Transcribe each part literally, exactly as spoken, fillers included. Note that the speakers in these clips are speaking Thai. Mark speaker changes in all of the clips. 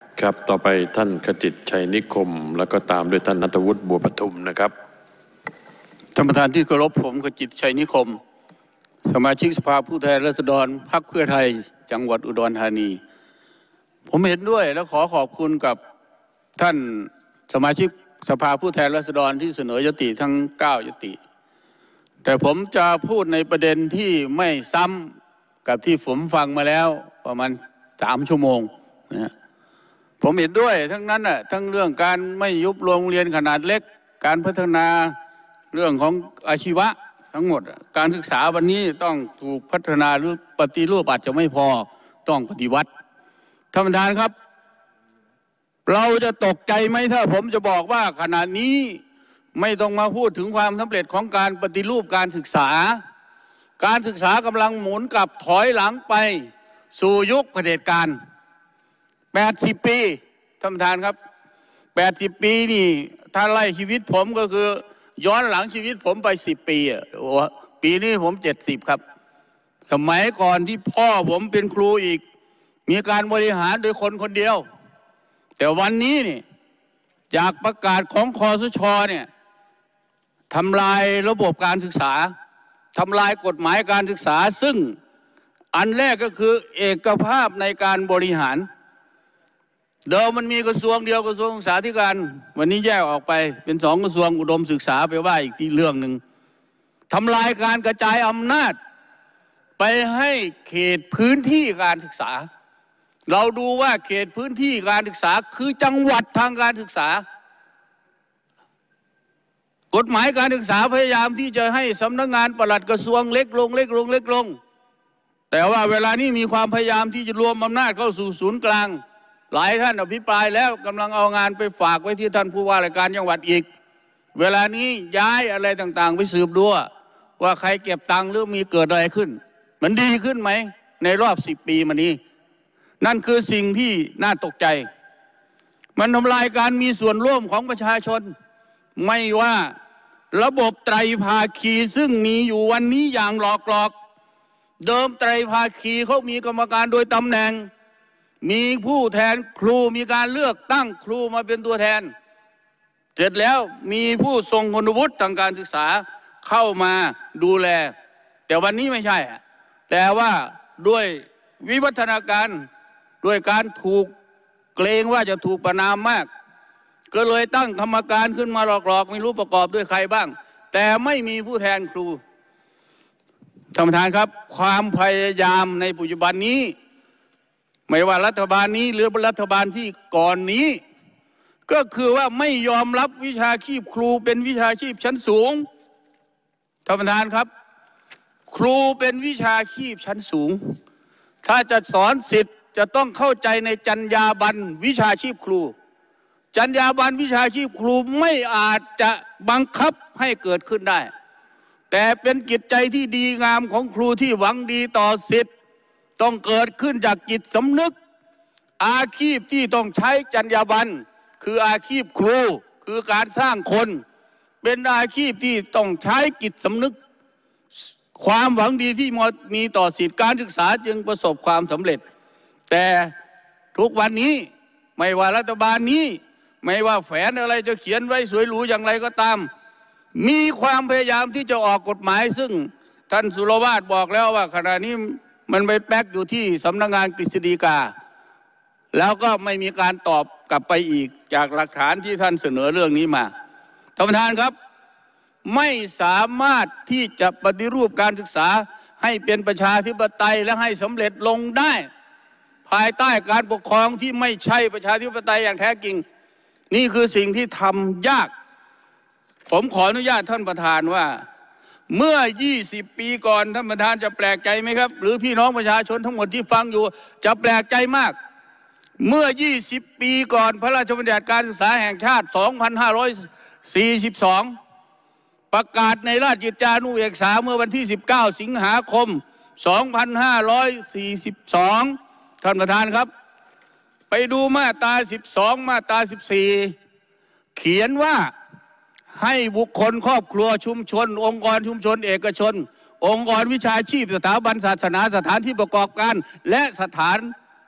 Speaker 1: ครับต่อไปท่านขจิตชัยนิคมแล้วก็ตามด้วยท่านณัฐวุฒิบัวปทุมนะครับ
Speaker 2: ท่านประธานที่เคารพผมขจิตชัยนิคมสมาชิกสภาผู้แทนราษฎรพรรคเพื่อไทยจังหวัดอุดรธานีผมเห็นด้วยและขอขอบคุณกับท่านสมาชิกสภาผู้แทนราษฎรที่เสนอยติทั้งเก้ายติแต่ผมจะพูดในประเด็นที่ไม่ซ้ำกับที่ผมฟังมาแล้วประมาณสามชั่วโมงนะผมเห็นด้วยทั้งนั้นน่ะทั้งเรื่องการไม่ยุบโรงเรียนขนาดเล็กการพัฒนาเรื่องของอาชีวะทั้งหมดการศึกษาวันนี้ต้องถูกพัฒนาหรือปฏิรูปอาจจะไม่พอต้องปฏิวัติท่านประธานครับเราจะตกใจไหมถ้าผมจะบอกว่าขณะนี้ไม่ต้องมาพูดถึงความสำเร็จของการปฏิรูปการศึกษาการศึกษากำลังหมุนกลับถอยหลังไปสู่ยุคเผด็จการแปดสิบปีท่านประธานครับแปดสิบปีนี่ถ้าไล่ชีวิตผมก็คือย้อนหลังชีวิตผมไปสิบปีอ่ะโอ้ปีนี้ผมเจ็ดสิบครับสมัยก่อนที่พ่อผมเป็นครูอีกมีการบริหารโดยคนคนเดียวแต่วันนี้นี่จากประกาศของคสช.เนี่ยทำลายระบบการศึกษาทำลายกฎหมายการศึกษาซึ่งอันแรกก็คือเอกภาพในการบริหารเดิมมันมีกระทรวงเดียวกระทรวงศึกษาธิการวันนี้แยกออกไปเป็นสองกระทรวงอุดมศึกษาไปว่าอีกที่เรื่องหนึ่งทำลายการกระจายอำนาจไปให้เขตพื้นที่การศึกษาเราดูว่าเขตพื้นที่การศึกษาคือจังหวัดทางการศึกษากฎหมายการศึกษาพยายามที่จะให้สำนักงานปลัดกระทรวงเล็กลงเล็กลงเล็กลงแต่ว่าเวลานี้มีความพยายามที่จะรวมอำนาจเข้าสู่ศูนย์กลางหลายท่านอภิปรายแล้วกำลังเอางานไปฝากไว้ที่ท่านผู้ว่าราชการจังหวัดอีกเวลานี้ย้ายอะไรต่างๆไปสืบดูว่าใครเก็บตังค์หรือมีเกิดอะไรขึ้นมันดีขึ้นไหมในรอบสิบปีมานี้นั่นคือสิ่งที่น่าตกใจมันทำลายการมีส่วนร่วมของประชาชนไม่ว่าระบบไตรภาคีซึ่งมีอยู่วันนี้อย่างหลอกหลอกเดิมไตรภาคีเขามีกรรมการโดยตำแหน่งมีผู้แทนครูมีการเลือกตั้งครูมาเป็นตัวแทนเสร็จแล้วมีผู้ทรงคุณวุฒิทางการศึกษาเข้ามาดูแลแต่วันนี้ไม่ใช่แต่ว่าด้วยวิวัฒนาการด้วยการถูกเกรงว่าจะถูกประณามมากก็เลยตั้งกรรมการขึ้นมาหลอกๆไม่รู้ประกอบด้วยใครบ้างแต่ไม่มีผู้แทนครูท่านประธานครับความพยายามในปัจจุบันนี้ไม่ว่ารัฐบาลนี้หรือรัฐบาลที่ก่อนนี้ก็คือว่าไม่ยอมรับวิชาชีพครูเป็นวิชาชีพชั้นสูงท่านประธานครับครูเป็นวิชาชีพชั้นสูงถ้าจะสอนศิษย์จะต้องเข้าใจในจรรยาบรรณวิชาชีพครูจรรยาบรรณวิชาชีพครูไม่อาจจะบังคับให้เกิดขึ้นได้แต่เป็นจิตใจที่ดีงามของครูที่หวังดีต่อศิษย์ต้องเกิดขึ้นจากจิตสำนึกอาชีพที่ต้องใช้จรรยาบรรณคืออาชีพครูคือการสร้างคนเป็นอาชีพที่ต้องใช้จิตสำนึกความหวังดีที่มีต่อศิษย์การศึกษาจึงประสบความสำเร็จแต่ทุกวันนี้ไม่ว่ารัฐบาลนี้ไม่ว่าแฝนอะไรจะเขียนไว้สวยหรูอย่างไรก็ตามมีความพยายามที่จะออกกฎหมายซึ่งท่านสุรวาทบอกแล้วว่าขณะนี้มันไปแป๊กอยู่ที่สำนักงานกฤษฎีกาแล้วก็ไม่มีการตอบกลับไปอีกจากหลักฐานที่ท่านเสนอเรื่องนี้มาท่านประธานครับไม่สามารถที่จะปฏิรูปการศึกษาให้เป็นประชาธิปไตยและให้สำเร็จลงได้ภายใต้การปกครองที่ไม่ใช่ประชาธิปไตยอย่างแท้จริงนี่คือสิ่งที่ทำยากผมขออนุญาตท่านประธานว่าเมื่อยี่สิบปีก่อนท่านประธานจะแปลกใจไหมครับหรือพี่น้องประชาชนทั้งหมดที่ฟังอยู่จะแปลกใจมากเมื่อยี่สิบปีก่อนพระราชบัญญัติการศึกษาแห่งชาติสองพันห้าร้อยสี่สิบสองประกาศในราชกิจจานุเบกษาเมื่อวันที่สิบเก้าสิงหาคมสองพันห้าร้อยสี่สิบสองท่านประธานครับไปดูมาตราสิบสองมาตราสิบสี่เขียนว่าให้บุคคลครอบครัวชุมชนองค์กรชุมชนเอกชนองค์กรวิชาชีพสถาบันศาสนาสถานที่ประกอบการและสถาน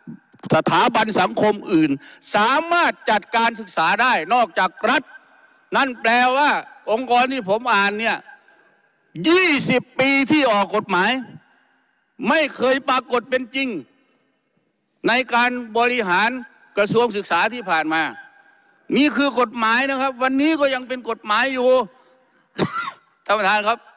Speaker 2: สถาบันสังคมอื่นสามารถจัดการศึกษาได้นอกจากรัฐนั่นแปลว่าองค์กรที่ผมอ่านเนี่ยยี่สิบปีที่ออกกฎหมายไม่เคยปรากฏเป็นจริงในการบริหารกระทรวงศึกษาที่ผ่านมานี่คือกฎหมายนะครับวันนี้ก็ยังเป็นกฎหมายอยู่ ท่านประธานครับ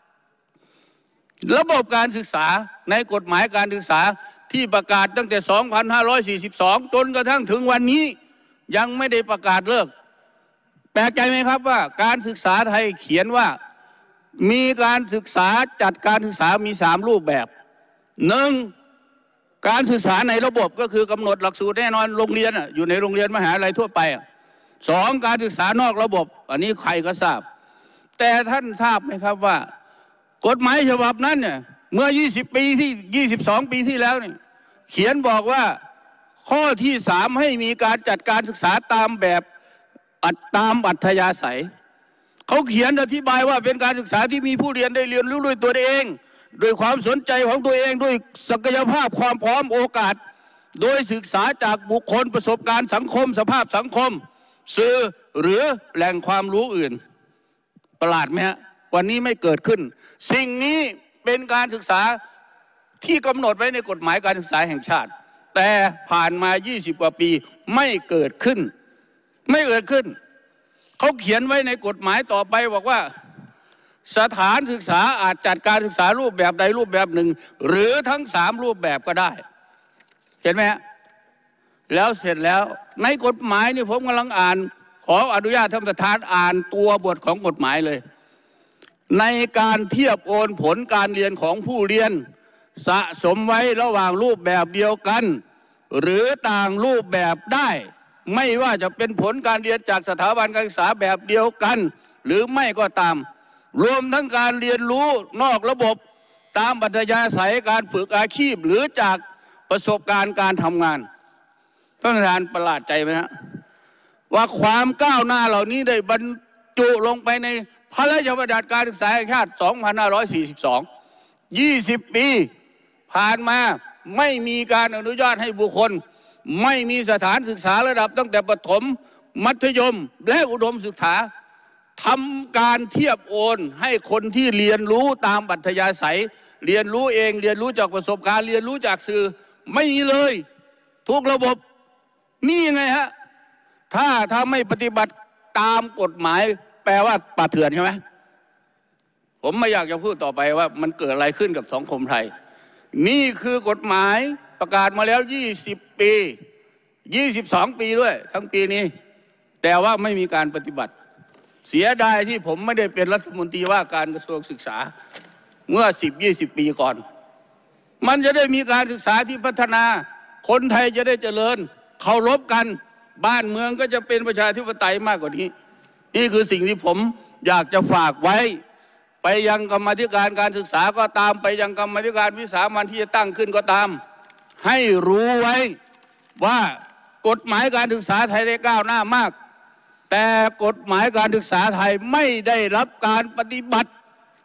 Speaker 2: ระบบการศึกษาในกฎหมายการศึกษาที่ประกาศตั้งแต่สองพันห้าร้อยสี่สิบสองจนกระทั่งถึงวันนี้ยังไม่ได้ประกาศเลิกแปลกใจไหมครับว่าการศึกษาไทยเขียนว่ามีการศึกษาจัดการศึกษามีสามรูปแบบหนึ่งการศึกษาในระบบก็คือกำหนดหลักสูตรแน่นอนโรงเรียนอยู่ในโรงเรียนมหาลัยทั่วไปสองการศึกษานอกระบบอันนี้ใครก็ทราบแต่ท่านทราบไหมครับว่ากฎหมายฉบับนั้นเนี่ยเมื่อยี่สิบปีที่ยี่สิบสองปีที่แล้วเนี่ยเขียนบอกว่าข้อที่สามให้มีการจัดการศึกษาตามแบบอัดตามอัธยาศัยเขาเขียนอธิบายว่าเป็นการศึกษาที่มีผู้เรียนได้เรียนรู้ด้วยตัวเองด้วยความสนใจของตัวเองด้วยศักยภาพความพร้อมโอกาสโดยศึกษาจากบุคคลประสบการณ์สังคมสภาพสังคมสื่อหรือแหล่งความรู้อื่นประหลาดไหมฮะวันนี้ไม่เกิดขึ้นสิ่งนี้เป็นการศึกษาที่กำหนดไว้ในกฎหมายการศึกษาแห่งชาติแต่ผ่านมายี่สิบกว่าปีไม่เกิดขึ้นไม่เกิดขึ้นเขาเขียนไว้ในกฎหมายต่อไปบอกว่าสถานศึกษาอาจจัดการศึกษารูปแบบใดรูปแบบหนึ่งหรือทั้งสามรูปแบบก็ได้เห็นไหมฮะแล้วเสร็จแล้วในกฎหมายนี่ผมกำลังอ่านขออนุญาตท่านประธานอ่านตัวบทของกฎหมายเลยในการเทียบโอนผลการเรียนของผู้เรียนสะสมไว้ระหว่างรูปแบบเดียวกันหรือต่างรูปแบบได้ไม่ว่าจะเป็นผลการเรียนจากสถาบันการศึกษาแบบเดียวกันหรือไม่ก็ตามรวมทั้งการเรียนรู้นอกระบบตามอัธยาศัยการฝึกอาชีพหรือจากประสบการณ์การทำงานท่านประธานประหลาดใจไหมฮะว่าความก้าวหน้าเหล่านี้ได้บรรจุลงไปในพระราชบัญญัติการศึกษาแห่งชาติสองพันห้าร้อยสี่สิบสอง ยี่สิบปีผ่านมาไม่มีการอนุญาตให้บุคคลไม่มีสถานศึกษาระดับตั้งแต่ประถมมัธยมและอุดมศึกษาทำการเทียบโอนให้คนที่เรียนรู้ตามอัธยาศัยเรียนรู้เองเรียนรู้จากประสบการณ์เรียนรู้จากสื่อไม่มีเลยทุกระบบนี่ยังไงฮะถ้าถ้าไม่ปฏิบัติตามกฎหมายแปลว่าป่าเถื่อนใช่ไหมผมไม่อยากจะพูดต่อไปว่ามันเกิดอะไรขึ้นกับสังคมไทยนี่คือกฎหมายประกาศมาแล้วยี่สิบปียี่สิบสองปีด้วยทั้งปีนี้แต่ว่าไม่มีการปฏิบัติเสียดายที่ผมไม่ได้เป็นรัฐมนตรีว่าการกระทรวงศึกษาเมื่อสิบยี่สิบปีก่อนมันจะได้มีการศึกษาที่พัฒนาคนไทยจะได้เจริญเคารพกันบ้านเมืองก็จะเป็นประชาธิปไตยมากกว่านี้นี่คือสิ่งที่ผมอยากจะฝากไว้ไปยังกรรมาธิการการศึกษาก็ตามไปยังกรรมาธิการวิสามัญที่จะตั้งขึ้นก็ตามให้รู้ไว้ว่ากฎหมายการศึกษาไทยได้ก้าวหน้ามากแต่กฎหมายการศึกษาไทยไม่ได้รับการปฏิบัติ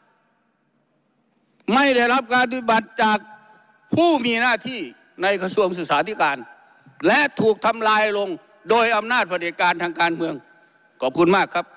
Speaker 2: ไม่ได้รับการปฏิบัติจากผู้มีหน้าที่ในกระทรวงศึกษาธิการและถูกทำลายลงโดยอำนาจเผด็จการทางการเมืองขอบคุณมากครับ